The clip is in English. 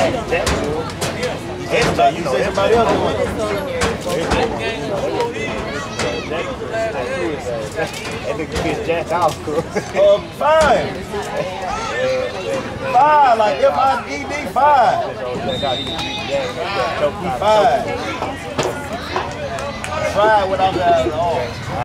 Everybody, you say somebody else doing it. That nigga gets jacked out. Fine. Fine, like FIDD, fine. Fine. Fine without that at all.